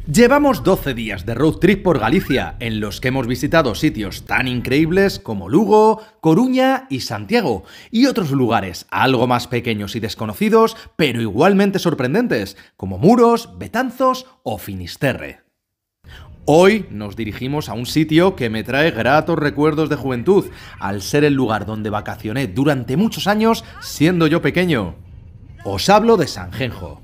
Llevamos 12 días de road trip por Galicia, en los que hemos visitado sitios tan increíbles como Lugo, Coruña y Santiago, y otros lugares algo más pequeños y desconocidos, pero igualmente sorprendentes, como Muros, Betanzos o Finisterre. Hoy nos dirigimos a un sitio que me trae gratos recuerdos de juventud, al ser el lugar donde vacacioné durante muchos años siendo yo pequeño. Os hablo de Sanjenjo.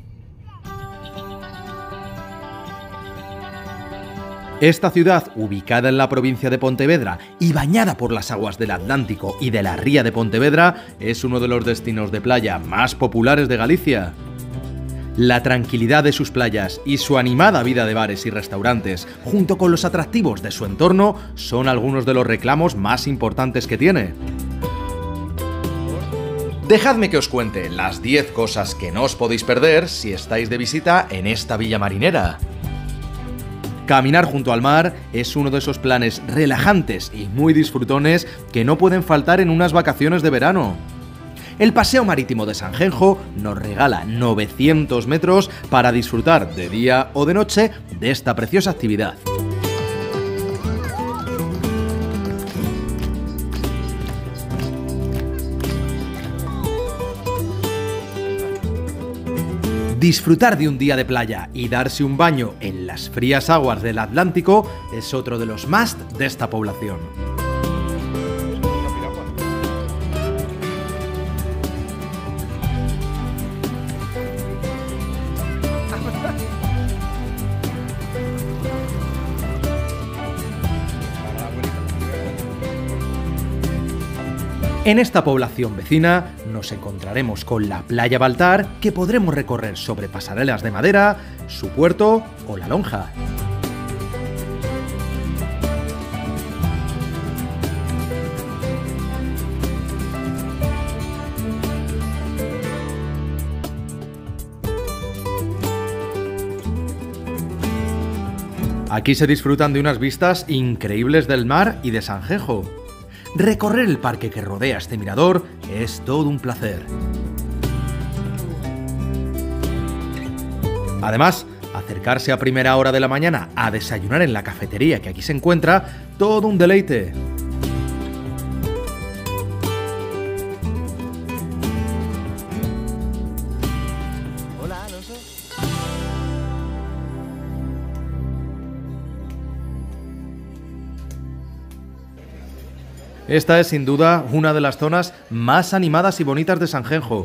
Esta ciudad, ubicada en la provincia de Pontevedra y bañada por las aguas del Atlántico y de la ría de Pontevedra, es uno de los destinos de playa más populares de Galicia. La tranquilidad de sus playas y su animada vida de bares y restaurantes, junto con los atractivos de su entorno, son algunos de los reclamos más importantes que tiene. Dejadme que os cuente las 10 cosas que no os podéis perder si estáis de visita en esta villa marinera. Caminar junto al mar es uno de esos planes relajantes y muy disfrutones que no pueden faltar en unas vacaciones de verano. El paseo marítimo de Sanjenjo nos regala 900 metros para disfrutar de día o de noche de esta preciosa actividad. Disfrutar de un día de playa y darse un baño en las frías aguas del Atlántico es otro de los must de esta población. En esta población vecina nos encontraremos con la playa Baltar, que podremos recorrer sobre pasarelas de madera, su puerto o la lonja. Aquí se disfrutan de unas vistas increíbles del mar y de Sanjenjo. Recorrer el parque que rodea este mirador es todo un placer. Además, acercarse a primera hora de la mañana a desayunar en la cafetería que aquí se encuentra, todo un deleite. Hola, Alonso. Esta es sin duda una de las zonas más animadas y bonitas de Sanjenjo.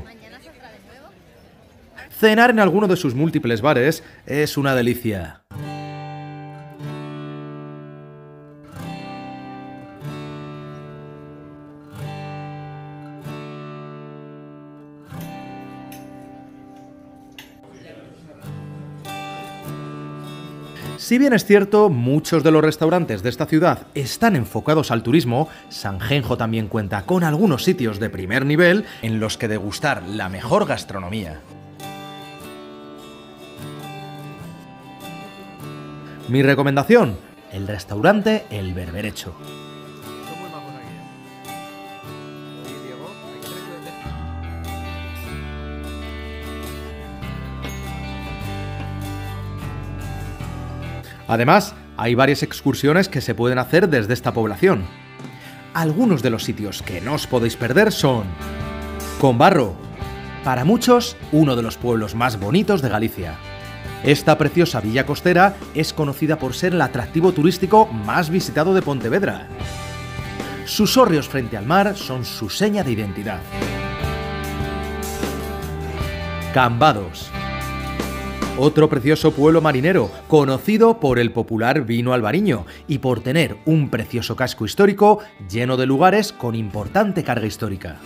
Cenar en alguno de sus múltiples bares es una delicia. Si bien es cierto, muchos de los restaurantes de esta ciudad están enfocados al turismo, Sanjenjo también cuenta con algunos sitios de primer nivel en los que degustar la mejor gastronomía. Mi recomendación, el restaurante El Berberecho. Son muy majos aquí, Oye, Diego, hay que Además, hay varias excursiones que se pueden hacer desde esta población. Algunos de los sitios que no os podéis perder son Combarro, para muchos uno de los pueblos más bonitos de Galicia. Esta preciosa villa costera es conocida por ser el atractivo turístico más visitado de Pontevedra. Sus hórreos frente al mar son su seña de identidad. Cambados, otro precioso pueblo marinero, conocido por el popular vino albariño y por tener un precioso casco histórico lleno de lugares con importante carga histórica.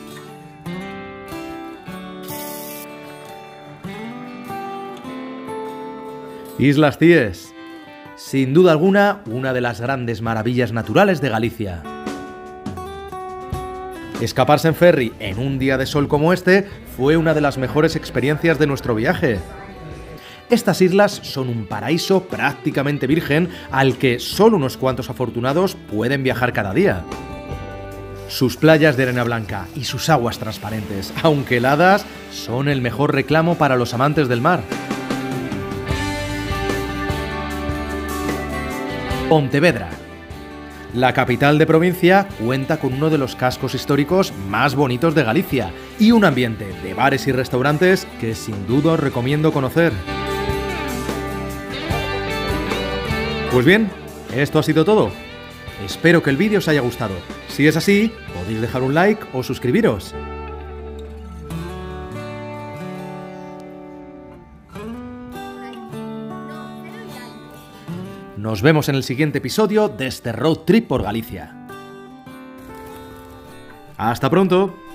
Islas Cíes, sin duda alguna, una de las grandes maravillas naturales de Galicia. Escaparse en ferry en un día de sol como este fue una de las mejores experiencias de nuestro viaje. Estas islas son un paraíso prácticamente virgen al que solo unos cuantos afortunados pueden viajar cada día. Sus playas de arena blanca y sus aguas transparentes, aunque heladas, son el mejor reclamo para los amantes del mar. Pontevedra. La capital de provincia cuenta con uno de los cascos históricos más bonitos de Galicia y un ambiente de bares y restaurantes que sin duda os recomiendo conocer. Pues bien, esto ha sido todo. Espero que el vídeo os haya gustado. Si es así, podéis dejar un like o suscribiros. Nos vemos en el siguiente episodio de este road trip por Galicia. ¡Hasta pronto!